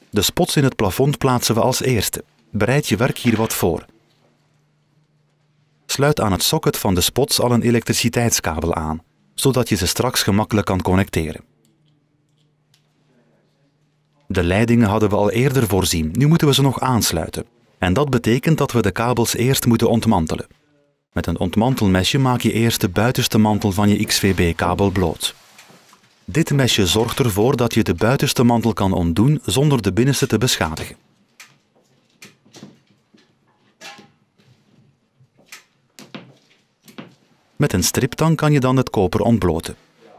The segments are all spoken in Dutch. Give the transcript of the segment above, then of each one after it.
De spots in het plafond plaatsen we als eerste. Bereid je werk hier wat voor. Sluit aan het socket van de spots al een elektriciteitskabel aan, zodat je ze straks gemakkelijk kan connecteren. De leidingen hadden we al eerder voorzien, nu moeten we ze nog aansluiten. En dat betekent dat we de kabels eerst moeten ontmantelen. Met een ontmantelmesje maak je eerst de buitenste mantel van je XVB-kabel bloot. Dit mesje zorgt ervoor dat je de buitenste mantel kan ontdoen zonder de binnenste te beschadigen. Met een striptang kan je dan het koper ontbloten.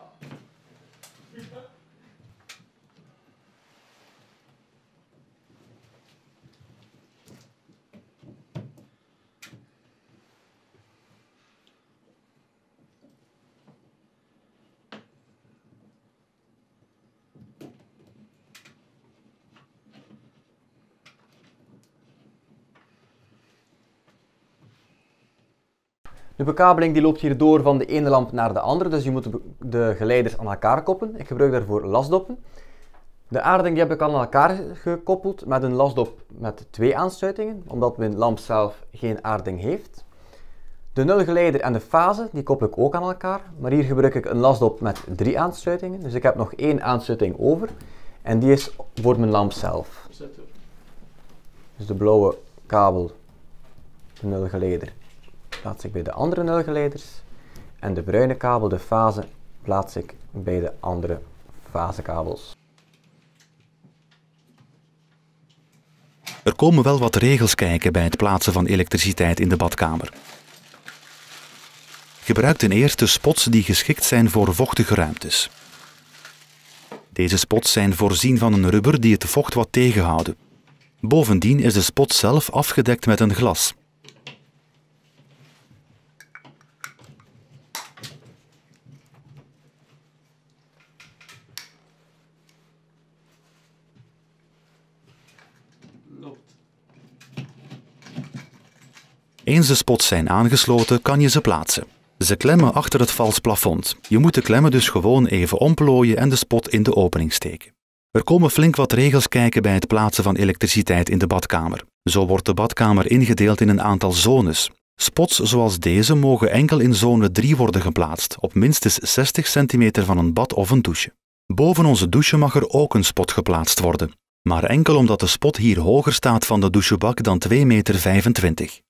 De bekabeling die loopt hier door van de ene lamp naar de andere, dus je moet de geleiders aan elkaar koppelen. Ik gebruik daarvoor lasdoppen. De aarding die heb ik aan elkaar gekoppeld met een lasdop met 2 aansluitingen, omdat mijn lamp zelf geen aarding heeft. De nulgeleider en de fase die koppel ik ook aan elkaar, maar hier gebruik ik een lasdop met 3 aansluitingen. Dus ik heb nog 1 aansluiting over en die is voor mijn lamp zelf. Dus de blauwe kabel, de nulgeleider, plaats ik bij de andere nulgeleiders en de bruine kabel, de fase, plaats ik bij de andere fasekabels. Er komen wel wat regels kijken bij het plaatsen van elektriciteit in de badkamer. Gebruik ten eerste spots die geschikt zijn voor vochtige ruimtes. Deze spots zijn voorzien van een rubber die het vocht wat tegenhouden. Bovendien is de spot zelf afgedekt met een glas. Eens de spots zijn aangesloten, kan je ze plaatsen. Ze klemmen achter het vals plafond. Je moet de klemmen dus gewoon even omplooien en de spot in de opening steken. Er komen flink wat regels kijken bij het plaatsen van elektriciteit in de badkamer. Zo wordt de badkamer ingedeeld in een aantal zones. Spots zoals deze mogen enkel in zone 3 worden geplaatst, op minstens 60 centimeter van een bad of een douche. Boven onze douche mag er ook een spot geplaatst worden, maar enkel omdat de spot hier hoger staat van de douchebak dan 2,25 meter.